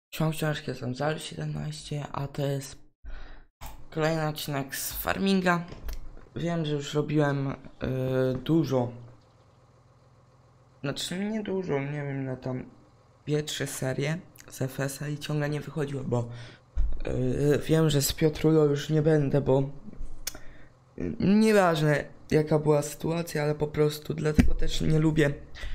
Książki jestem Zal 17, a to jest kolejny odcinek z Farminga. Wiem, że już robiłem dużo. Znaczy nie dużo, nie wiem, na tam 2-3 serie z FS-a i ciągle nie wychodziło, bo wiem, że z Piotrulo już nie będę, bo nieważne jaka była sytuacja, ale po prostu dlatego też nie lubię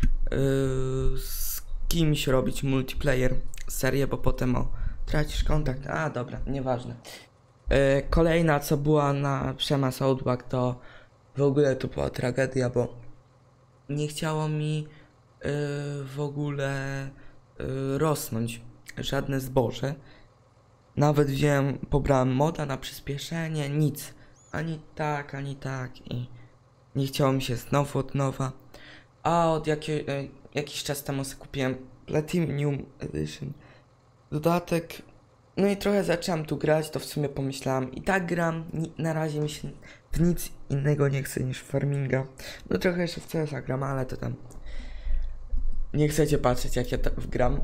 z kimś robić multiplayer serię, bo potem tracisz kontakt. A dobra, nieważne. Kolejna co była na Przemas Outback, to w ogóle to była tragedia, bo nie chciało mi w ogóle rosnąć żadne zboże. Nawet pobrałem moda na przyspieszenie, nic. Ani tak i nie chciało mi się znowu od nowa. A od jakiś czas temu sobie kupiłem Platinum Edition dodatek. No i trochę zacząłem tu grać, to w sumie pomyślałem i tak gram, na razie mi się w nic innego nie chce niż Farminga. No trochę jeszcze w CS-a gram, ale to tam nie chcecie patrzeć jak ja tam gram.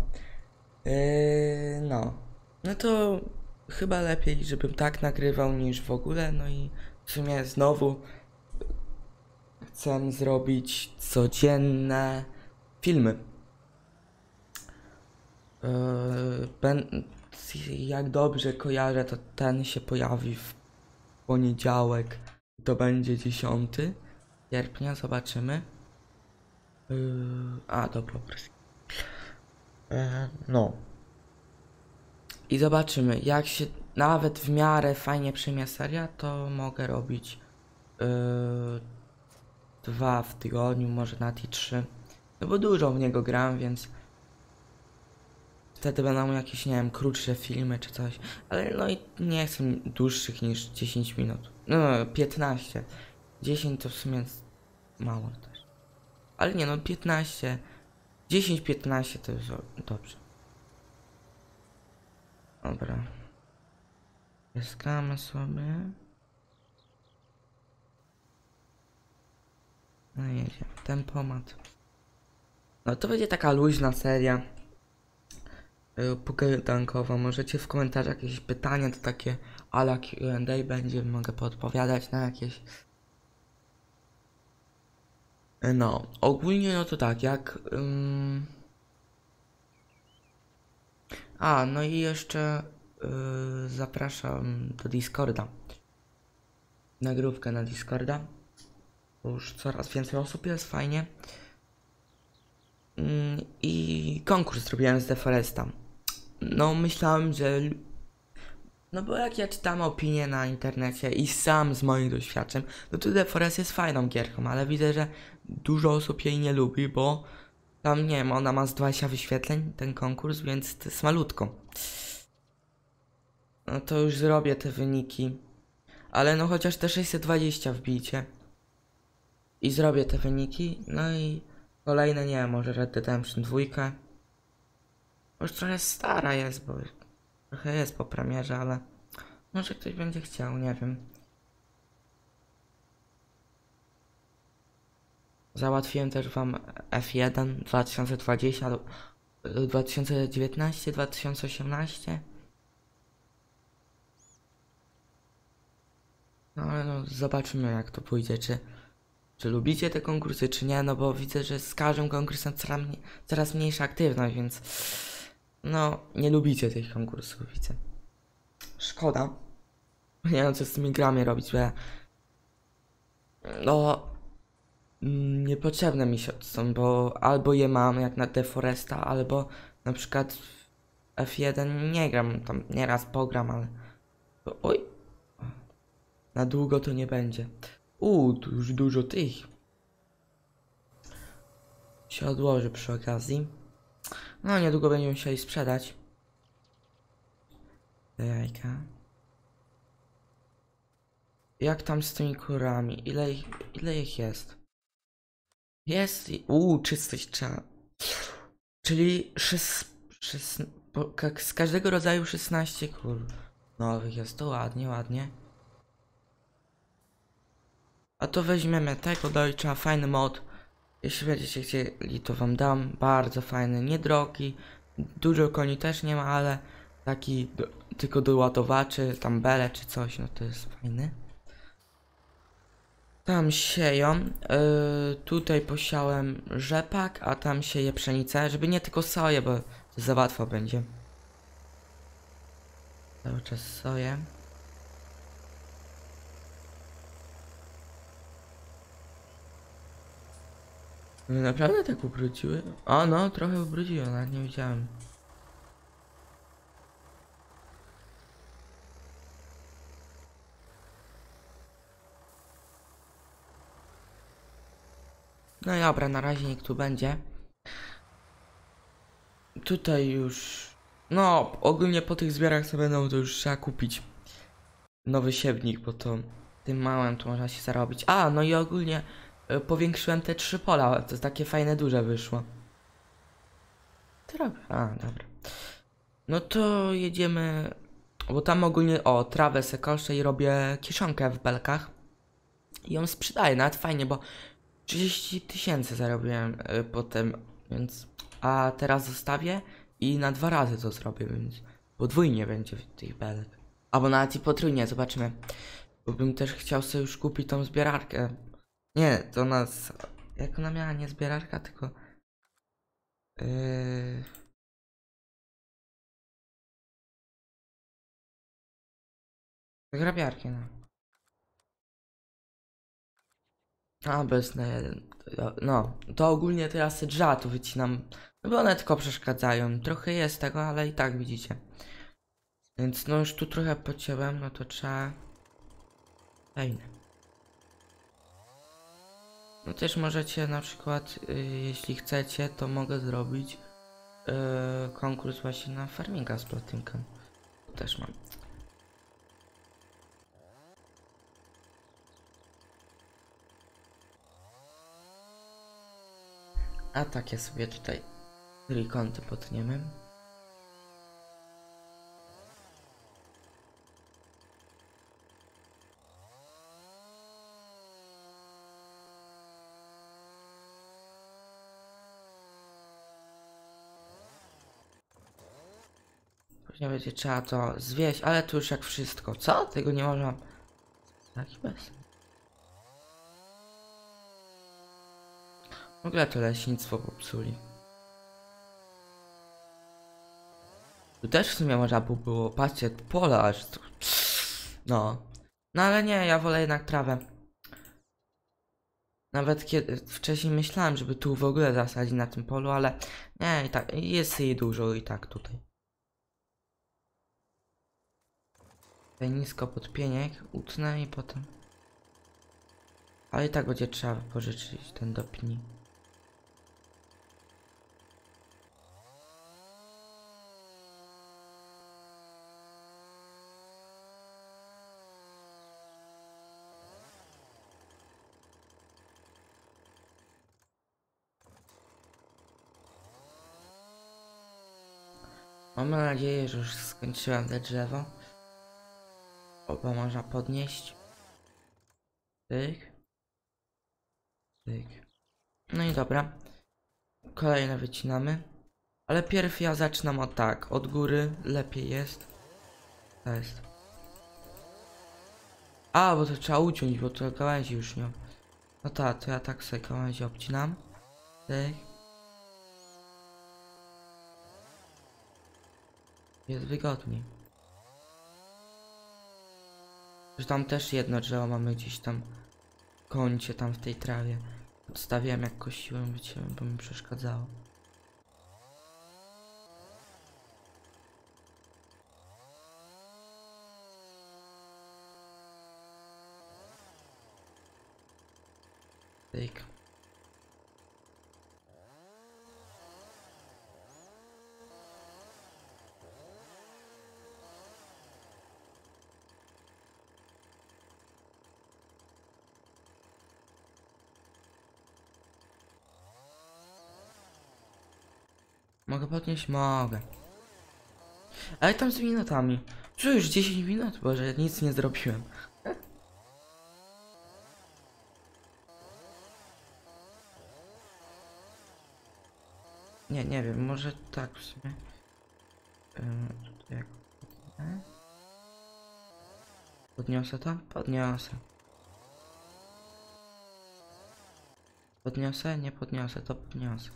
No. No to chyba lepiej, żebym tak nagrywał niż w ogóle, no i w sumie znowu chcę zrobić codzienne filmy. Jak dobrze kojarzę, to ten się pojawi w poniedziałek. To będzie 10 sierpnia, zobaczymy. Dobra. No. I zobaczymy, jak się nawet w miarę fajnie przyjmie seria, to mogę robić 2 w tygodniu, może nawet i 3. No bo dużo w niego gram, więc wtedy będą jakieś, nie wiem, krótsze filmy czy coś. Ale no i nie chcę dłuższych niż 10 minut. No, 15. 10 to w sumie jest mało też. Ale nie no, 15. 10-15 to już dobrze. Dobra. Zyskamy sobie. No jedziemy. Tempomat. No to będzie taka luźna seria. Pogadankowa. Możecie w komentarzach jakieś pytania, to takie a la Q&A będzie. Mogę podpowiadać na jakieś. No, ogólnie no to tak, jak... no i jeszcze zapraszam do Discorda. Na grupkę na Discorda. Już coraz więcej osób jest, fajnie. I konkurs zrobiłem z The Foresta. No myślałem, że... No bo jak ja czytam opinie na internecie i sam z moich doświadczeń, no to The Forest jest fajną gierką, ale widzę, że dużo osób jej nie lubi, bo tam, nie wiem, ona ma z 20 wyświetleń, ten konkurs, więc to jest malutko. No to już zrobię te wyniki. Ale no chociaż te 620 wbijcie. I zrobię te wyniki, no i kolejne, nie wiem, może Red Dead Redemption 2. Już trochę stara jest, bo trochę jest po premierze, ale może ktoś będzie chciał, nie wiem. Załatwiłem też wam F1 2020, 2019, 2018. No ale no zobaczymy jak to pójdzie, czy lubicie te konkursy, czy nie, no bo widzę, że z każdym konkursem coraz mniejsza aktywność, więc no nie lubicie tych konkursów, widzę. Szkoda. Nie wiem co z tymi grami robić, bo no niepotrzebne mi się są, bo albo je mam jak na The Foresta, albo na przykład w F1 nie gram, tam nieraz pogram, ale oj, na długo to nie będzie. Tu już dużo tych się odłoży przy okazji. No niedługo będziemy musieli sprzedać te jajka. Jak tam z tymi kurami? Ile ich jest? Jest... czystość trzeba. Czyli z każdego rodzaju 16 kur nowych jest. To ładnie. A to weźmiemy tego Deutscha, fajny mod. Jeśli będziecie chcieli, to wam dam. Bardzo fajny, niedrogi. Dużo koni też nie ma, ale taki tylko do ładowaczy, tam bele czy coś, no to jest fajny. Tam sieją, tutaj posiałem rzepak, a tam sieję pszenicę, żeby nie tylko soję, bo to za łatwo będzie. Cały czas soję. Naprawdę tak ubrudziły? O no, trochę ubrudziły, nawet nie wiedziałem. No i dobra, na razie niech tu będzie. Tutaj już... No, ogólnie po tych zbiorach co będą, to już trzeba kupić nowy siewnik, bo to tym małym to można się zarobić. A, no i ogólnie powiększyłem te 3 pola, to takie fajne, duże wyszło. Co robię? A, dobra. No to jedziemy, bo tam ogólnie, o, trawę se koszę i robię kiszonkę w belkach. I ją sprzedaję, nawet fajnie, bo 30 000 zarobiłem potem, więc... A teraz zostawię i na 2 razy to zrobię, więc podwójnie będzie tych belek. Albo nawet i potrójnie, zobaczymy. Bo bym też chciał sobie już kupić tą zbierarkę. Nie, to nas... Jak ona miała, nie zbierarka, tylko... Yy... Grabiarkę, no. A, bez na jeden. No, to ogólnie teraz te drzewa tu wycinam. No bo one tylko przeszkadzają. Trochę jest tego, ale i tak widzicie. Więc no już tu trochę pociąłem, no to trzeba... Fajne. No też możecie na przykład, jeśli chcecie, to mogę zrobić konkurs właśnie na farminga z platynką. Też mam. A takie sobie tutaj trójkąty potniemy. Później będzie trzeba to zwieść, ale tu już jak wszystko. Co? Tego nie można... Taki bez. W ogóle to leśnictwo popsuli. Tu też w sumie można by było, patrzcie, pola aż tu. No. No ale nie, ja wolę jednak trawę. Nawet kiedy wcześniej myślałem, żeby tu w ogóle zasadzić na tym polu, ale nie, i tak, jest jej dużo i tak tutaj. Tutaj nisko pod pieniek utnę i potem. Ale i tak będzie trzeba pożyczyć ten do pni. Mam nadzieję, że już skończyłem te drzewo. Oba można podnieść. Tyk. Tyk. No i dobra. Kolejne wycinamy. Ale pierw ja zaczynam od tak. Od góry lepiej jest. To jest. A, bo to trzeba uciąć, bo to gałęzi już nie. No tak, to ja tak sobie gałęzi obcinam. Tyk. Jest wygodniej. Że tam też jedno drzewo mamy gdzieś tam w kącie, tam w tej trawie. Odstawiałem jak kosiłem, wyciąłem, bo mi przeszkadzało. Tyk. Mogę podnieść? Mogę. Ale tam z minutami. Że już 10 minut? Boże, nic nie zrobiłem. Nie wiem, może tak w sumie. Tutaj jak... Podniosę to? Podniosę. Podniosę? Nie podniosę, to podniosę.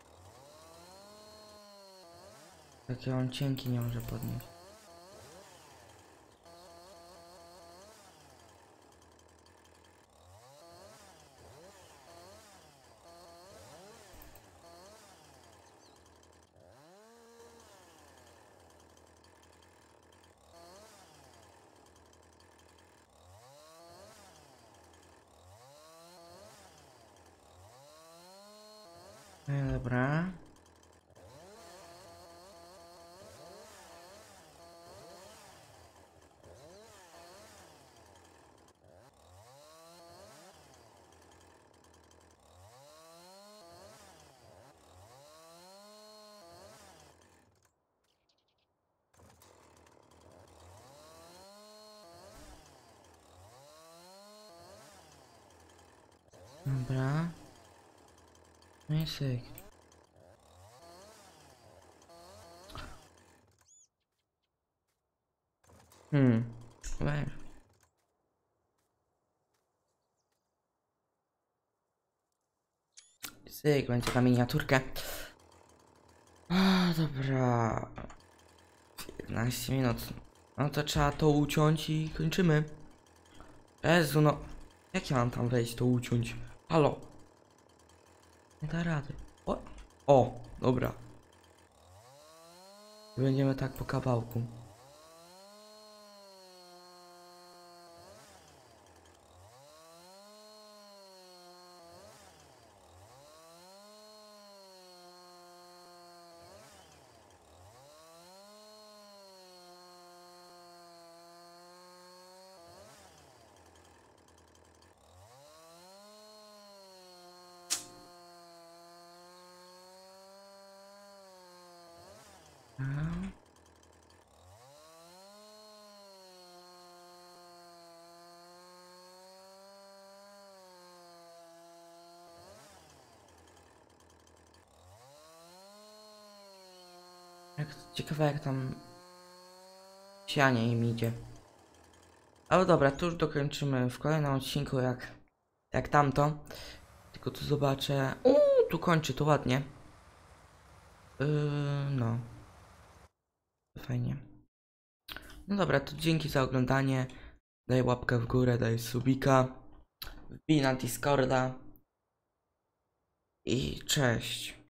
Takie on cienki nie może podnieść. Dobra. Dobra. No i syk. Weź. Syk, będzie na miniaturkę. A, dobra. 15 minut. No to trzeba to uciąć i kończymy. Jezu, no. Jak ja mam tam wejść, to uciąć? Halo. Nie da rady. O, dobra. Będziemy tak po kawałku. A. Ciekawe jak tam sianie im idzie. Ale dobra, to już dokończymy w kolejnym odcinku jak tamto. Tylko tu zobaczę. Tu kończy to ładnie. No. Fajnie. No dobra, to dzięki za oglądanie. Daj łapkę w górę, daj subika. Wbij na Discorda. I cześć.